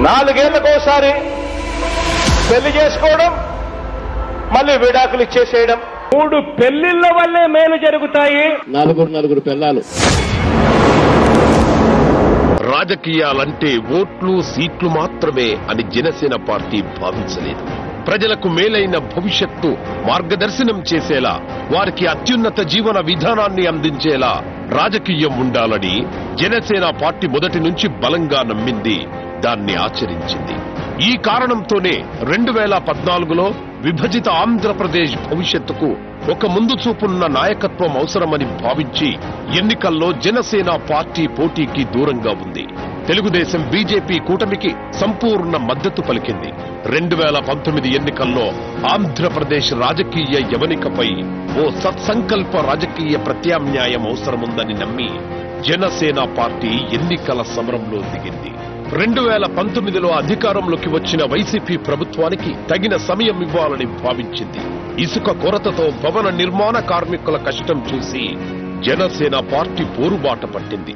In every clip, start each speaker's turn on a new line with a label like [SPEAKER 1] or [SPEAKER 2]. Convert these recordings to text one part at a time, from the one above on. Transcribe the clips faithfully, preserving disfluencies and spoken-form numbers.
[SPEAKER 1] నాలుగేళ్లకోసారి పెళ్లి చేసుకోవడం, మళ్ళీ విడాకులు ఇచ్చేసేయడం.
[SPEAKER 2] మూడు పెళ్లిళ్ల వల్లే మేలు జరుగుతాయి.
[SPEAKER 3] నలుగురు నలుగురు పిల్లలు.
[SPEAKER 4] రాజకీయాలంటే ఓట్లు సీట్లు మాత్రమే అని జనసేన పార్టీ భావించలేదు. ప్రజలకు మేలైన భవిష్యత్తు మార్గదర్శనం చేసేలా, వారికి అత్యున్నత జీవన విధానాన్ని అందించేలా రాజకీయం ఉండాలని జనసేన పార్టీ మొదటి నుంచి బలంగా నమ్మింది, దాన్ని ఆచరించింది. ఈ కారణంతోనే రెండు వేల పద్నాలుగులో విభజిత ఆంధ్రప్రదేశ్ భవిష్యత్తుకు ఒక ముందు చూపున్న నాయకత్వం అవసరమని భావించి ఎన్నికల్లో జనసేన పార్టీ పోటీకి దూరంగా ఉంది. తెలుగుదేశం బీజేపీ కూటమికి సంపూర్ణ మద్దతు పలికింది. రెండు వేల పంతొమ్మిది ఎన్నికల్లో ఆంధ్రప్రదేశ్ రాజకీయ యవనికపై ఓ సత్సంకల్ప రాజకీయ ప్రత్యామ్నాయం అవసరముందని నమ్మి జనసేన పార్టీ ఎన్నికల సమరంలో దిగింది. రెండు వేల పంతొమ్మిదిలో అధికారంలోకి వచ్చిన వైసీపీ ప్రభుత్వానికి తగిన సమయం ఇవ్వాలని భావించింది. ఇసుక కొరతతో భవన నిర్మాణ కార్మికుల కష్టం చూసి జనసేన పార్టీ పోరుబాట పట్టింది.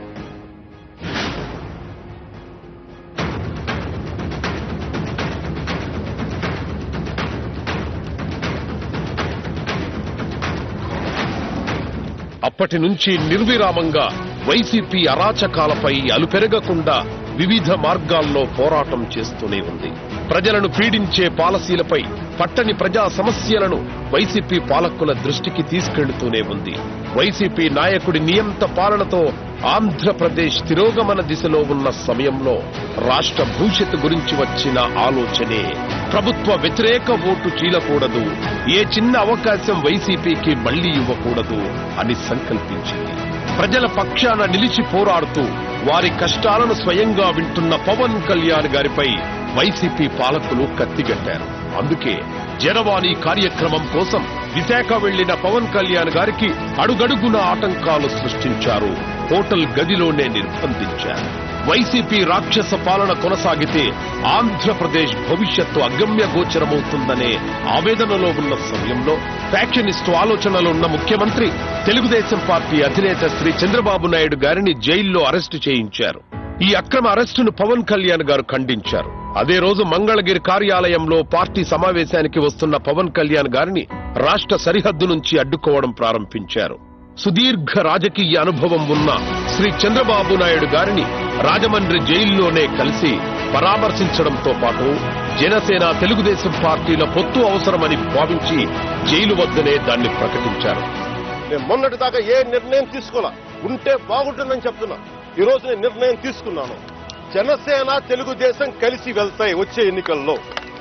[SPEAKER 4] అప్పటి నుంచి నిర్విరామంగా వైసీపీ అరాచకాలపై అలుపెరగకుండా వివిధ మార్గాల్లో పోరాటం చేస్తూనే ఉంది. ప్రజలను పీడించే పాలసీలపై, పట్టని ప్రజా సమస్యలను వైసీపీ పాలకుల దృష్టికి తీసుకెళ్తూనే ఉంది. వైసీపీ నాయకుడి నియంత పాలనతో ఆంధ్రప్రదేశ్ తిరోగమన దిశలో ఉన్న సమయంలో రాష్ట్ర భవిష్యత్తు గురించి వచ్చిన ఆలోచనే ప్రభుత్వ వ్యతిరేక ఓటు చీలకూడదు, ఏ చిన్న అవకాశం వైసీపీకి మళ్లీ ఇవ్వకూడదు అని సంకల్పించింది. ప్రజల పక్షాన నిలిచి పోరాడుతూ వారి కష్టాలను స్వయంగా వింటున్న పవన్ కళ్యాణ్ గారిపై వైసీపీ పాలకులు కత్తిగట్టారు. అందుకే జనవాణి కార్యక్రమం కోసం విశాఖ వెళ్లిన పవన్ కళ్యాణ్ గారికి అడుగడుగున ఆటంకాలు సృష్టించారు, హోటల్ గదిలోనే నిర్బంధించారు. వైసీపీ రాక్షస పాలన కొనసాగితే ఆంధ్రప్రదేశ్ భవిష్యత్తు అగమ్య గోచరమవుతుందనే ఆవేదనలో ఉన్న సమయంలో ఫ్యాక్షనిస్టు ఆలోచనలున్న ముఖ్యమంత్రి తెలుగుదేశం పార్టీ అధినేత శ్రీ చంద్రబాబు నాయుడు గారిని జైల్లో అరెస్టు చేయించారు. ఈ అక్రమ అరెస్టును పవన్ కళ్యాణ్ గారు ఖండించారు. అదే రోజు మంగళగిరి కార్యాలయంలో పార్టీ సమావేశానికి వస్తున్న పవన్ కళ్యాణ్ గారిని రాష్ట్ర సరిహద్దు నుంచి అడ్డుకోవడం ప్రారంభించారు. సుదీర్ఘ రాజకీయ అనుభవం ఉన్న శ్రీ చంద్రబాబు నాయుడు గారిని రాజమండ్రి జైల్లోనే కలిసి పరామర్శించడంతో పాటు జనసేన తెలుగుదేశం పార్టీల పొత్తు అవసరమని భావించి జైలు వద్దనే దాన్ని ప్రకటించారు.
[SPEAKER 1] నేను మొన్నటి దాకా ఏ నిర్ణయం తీసుకోవాలా, ఉంటే బాగుంటుందని చెప్తున్నా. ఈ రోజు నేను నిర్ణయం తీసుకున్నాను. జనసేన తెలుగుదేశం కలిసి వెళ్తాయి వచ్చే ఎన్నికల్లో.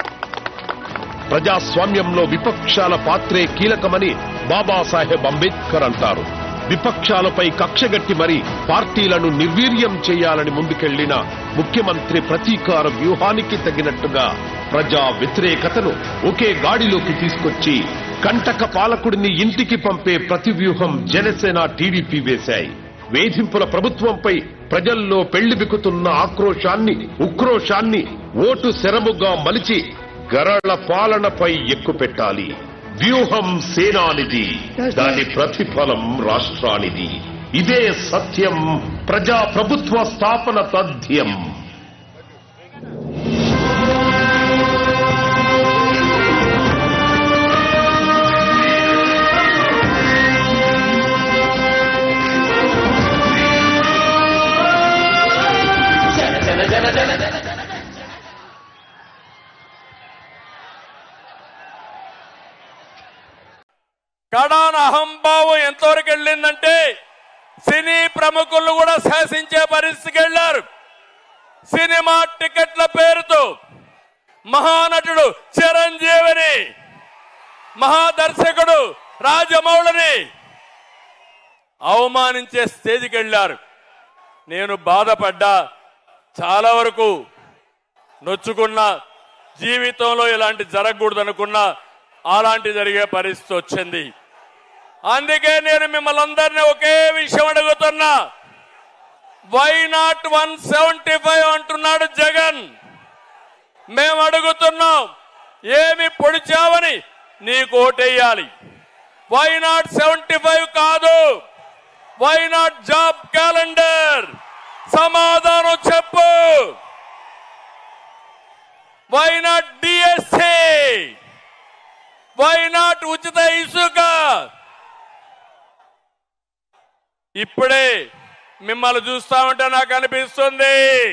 [SPEAKER 4] ప్రజాస్వామ్యంలో విపక్షాల పాత్రే కీలకమని బాబాసాహెబ్ అంబేద్కర్ అంటారు. విపక్షాలపై కక్షగట్టి మరి పార్టీలను నిర్వీర్యం చేయాలని ముందుకెళ్లిన ముఖ్యమంత్రి ప్రతీకార వ్యూహానికి తగినట్టుగా ప్రజా వ్యతిరేకతను ఒకే గాడిలోకి తీసుకొచ్చి కంటక పాలకుడిని ఇంటికి పంపే ప్రతి వ్యూహం జనసేన టీడీపీ వేశాయి. వేధింపుల ప్రభుత్వంపై ప్రజల్లో పెళ్లిబికుతున్న ఆక్రోశాన్ని, ఉక్రోశాన్ని ఓటు శరముగా మలిచి గరళ పాలనపై ఎక్కుపెట్టాలి. వ్యూహం సేనానిది, దాని ప్రతిఫలం రాష్ట్రానిది. ఇదే సత్యం, ప్రజా ప్రభుత్వ స్థాపన తథ్యం.
[SPEAKER 5] కడాన అహంభావం ఎంతవరకు వెళ్ళిందంటే సినీ ప్రముఖులు కూడా శాసించే పరిస్థితికి వెళ్లారు. సినిమా టికెట్ల పేరుతో మహానటుడు చిరంజీవిని, మహాదర్శకుడు రాజమౌళిని అవమానించే స్టేజ్కి వెళ్లారు. నేను బాధపడ్డా, చాలా వరకు నొచ్చుకున్నా. జీవితంలో ఇలాంటి జరగకూడదనుకున్నా, అలాంటి జరిగే పరిస్థితి వచ్చింది. అందుకే నేను మిమ్మల్ని అందరినీ ఒకే విషయం అడుగుతున్నా. Why not one seventy five అంటున్నాడు జగన్. మేము అడుగుతున్నాం, ఏమి పొడిచావని నీకు ఓటేయాలి. వై నాట్ సెవెంటీ ఫైవ్ కాదు, వై నాట్ జాబ్ క్యాలెండర్? సమాధానం చెప్పు. Why not DSC, why not ఉచిత ఇసుక? ఇప్పుడే మిమ్మల్ని చూస్తా ఉంటే నాకు అనిపిస్తుంది,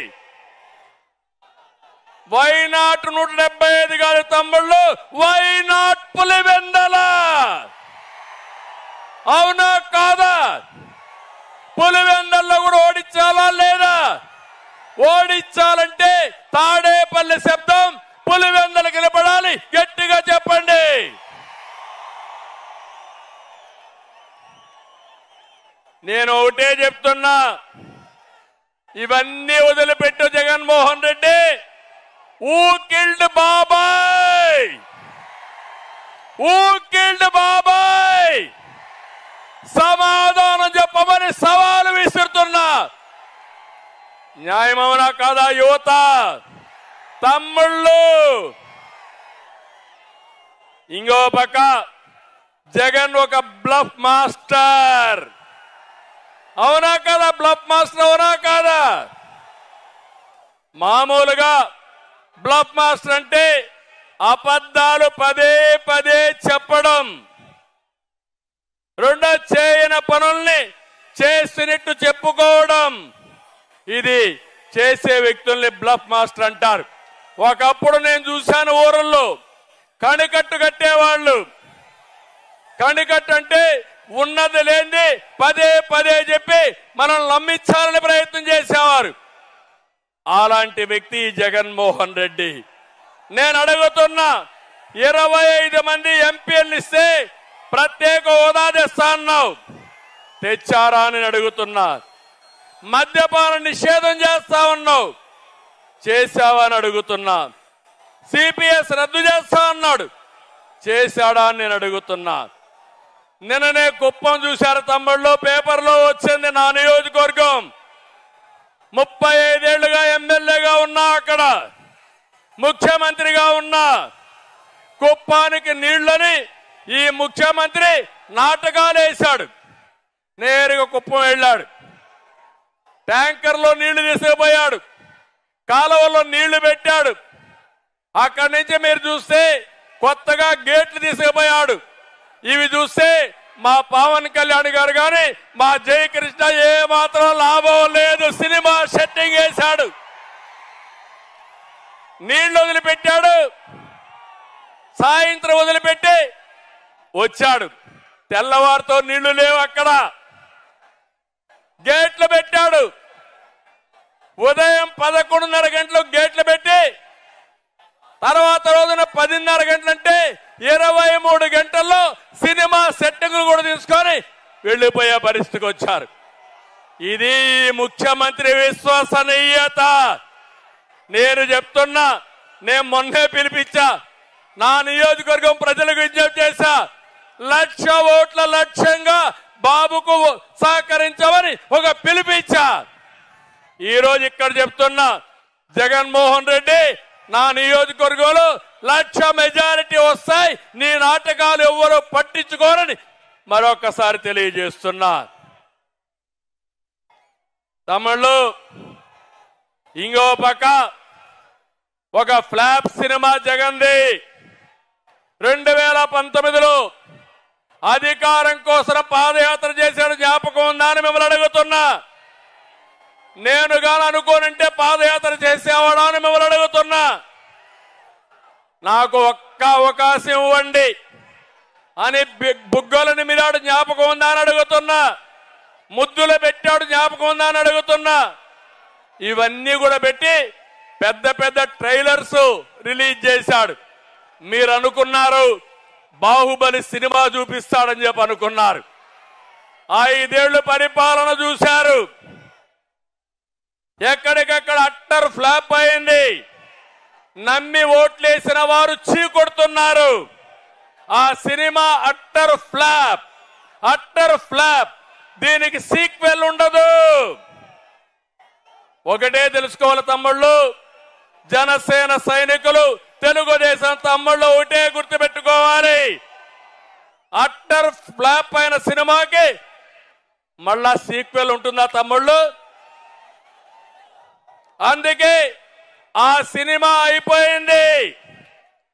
[SPEAKER 5] వై నాట్ నూట డెబ్బై ఐదు కాదు తమ్ముళ్ళు, వై నాట్ పులివెందల? అవునా కాదా? పులివెందల్లో కూడా ఓడించాలా లేదా? ఓడించాలంటే తాడేపల్లి శబ్దం పులివెందలు నిలబడాలి. గట్టిగా చెప్పండి. నేను ఒకటే చెప్తున్నా, ఇవన్నీ వదిలిపెట్టు జగన్మోహన్ రెడ్డి. ఊ కిల్డ్ బాబాయ్, ఊ కిల్డ్ బాబాయ్? సమాధానం చెప్పమని సవాలు విసురుతున్నా. న్యాయమవునా కాదా యువత? తమ్ముళ్ళు, ఇంకో పక్క జగన్ ఒక బ్లఫ్ మాస్టర్. అవునా కదా? బ్లఫ్ మాస్టర్ అవునా కాదా? మామూలుగా బ్లఫ్ మాస్టర్ అంటే అబద్ధాలు పదే పదే చెప్పడం, రెండో చేయని పనుల్ని చేసినట్టు చెప్పుకోవడం. ఇది చేసే వ్యక్తుల్ని బ్లఫ్ మాస్టర్ అంటారు. ఒకప్పుడు నేను చూశాను ఊరల్లో కణికట్టు కట్టేవాళ్ళు. కణికట్టు అంటే ఉన్నది లేని పదే పదే చెప్పి మనల్ని నమ్మించాలని ప్రయత్నం చేసేవారు. అలాంటి వ్యక్తి జగన్మోహన్ రెడ్డి. నేను అడుగుతున్నా, ఇరవై ఐదు మంది ఎంపీలు ఇస్తే ప్రత్యేక హోదా తెస్తా అన్నావు, తెచ్చారా అని అడుగుతున్నా. మద్యపాన నిషేధం చేస్తా ఉన్నావు, చేశావా అని అడుగుతున్నా. సిపిఎస్ రద్దు చేస్తా అన్నాడు, చేశాడా అని నేను అడుగుతున్నా. నిన్ననే కుప్పం చూశారు తమ్ముళ్ళు, పేపర్లో వచ్చింది. నా నియోజకవర్గం ముప్పై ఐదేళ్లుగా ఎమ్మెల్యేగా ఉన్నా, అక్కడ ముఖ్యమంత్రిగా ఉన్నా. కుప్పానికి నీళ్లని ఈ ముఖ్యమంత్రి నాటకాలు వేశాడు. నేరుగా కుప్పం వెళ్ళాడు, ట్యాంకర్లో నీళ్లు తీసుకుపోయాడు, కాలువలో నీళ్లు పెట్టాడు. అక్కడి నుంచి మీరు చూస్తే కొత్తగా గేట్లు తీసుకుపోయాడు. ఇవి చూస్తే మా పవన్ కళ్యాణ్ గారు కానీ మా జయకృష్ణ ఏ మాత్రం లాభం లేదు. సినిమా సెట్టింగ్ వేశాడు, నీళ్లు వదిలిపెట్టాడు, సాయంత్రం వదిలిపెట్టి వచ్చాడు. తెల్లవారితో నీళ్లు లేవు, అక్కడ గేట్లు పెట్టాడు. ఉదయం పదకొండున్నర గంటలకు గేట్లు పెట్టి తర్వాత రోజున పదిన్నర గంటలంటే ఇరవై మూడు గంటల్లో సినిమా సెట్టింగ్లు కూడా తీసుకొని వెళ్లిపోయే పరిస్థితికి వచ్చారు. ఇది ముఖ్యమంత్రి విశ్వసనీయత. నేను చెప్తున్నా, నేను మొన్నే పిలిపించా, నా నియోజకవర్గం ప్రజలకు విజ్ఞప్తి చేశా, లక్ష ఓట్ల లక్ష్యంగా బాబుకు సహకరించమని ఒక పిలిపించా. ఈ రోజు ఇక్కడ చెప్తున్నా, జగన్మోహన్ రెడ్డి నా నియోజకవర్గంలో లక్ష మెజారిటీ వస్తాయి, నీ నాటకాలు ఎవ్వరూ పట్టించుకోరని మరొకసారి తెలియజేస్తున్నా. తమిళు ఇంకో పక్క ఒక ఫ్లాప్ సినిమా జగన్ది. రెండు వేల పంతొమ్మిదిలో అధికారం కోసం పాదయాత్ర చేశాడు, జ్ఞాపకం ఉందా అని మిమ్మల్ని అడుగుతున్నా. నేను గాని అనుకోనంటే పాదయాత్ర చేసేవాడా అని మిమ్మల్ని అడుగుతున్నా. నాకు ఒక్క అవకాశం ఇవ్వండి అని బుగ్గలని మీరాడు, జ్ఞాపకం ఉందా అని అడుగుతున్నా. ముద్దులు పెట్టాడు, జ్ఞాపకం ఉందా అని అడుగుతున్నా. ఇవన్నీ కూడా పెట్టి పెద్ద పెద్ద ట్రైలర్స్ రిలీజ్ చేశాడు. మీరు అనుకున్నారు బాహుబలి సినిమా చూపిస్తాడని చెప్పి అనుకున్నారు. ఐదేళ్లు పరిపాలన చూశారు, ఎక్కడికక్కడ అట్టర్ ఫ్లాప్ అయింది. నమ్మి ఓట్లేసిన వారు చీకొడుతున్నారు. ఆ cinema utter flop, utter flop. దీనికి సీక్వెల్ ఉండదు. ఒకటే తెలుసుకోవాలి తమ్ముళ్ళు, జనసేన సైనికులు, తెలుగుదేశం తమ్ముళ్ళు ఒకటే గుర్తుపెట్టుకోవాలి, అట్టర్ ఫ్లాప్ అయిన సినిమాకి మళ్ళా సీక్వెల్ ఉంటుందా తమ్ముళ్ళు? అందుకే ఆ సినిమా అయిపోయింది.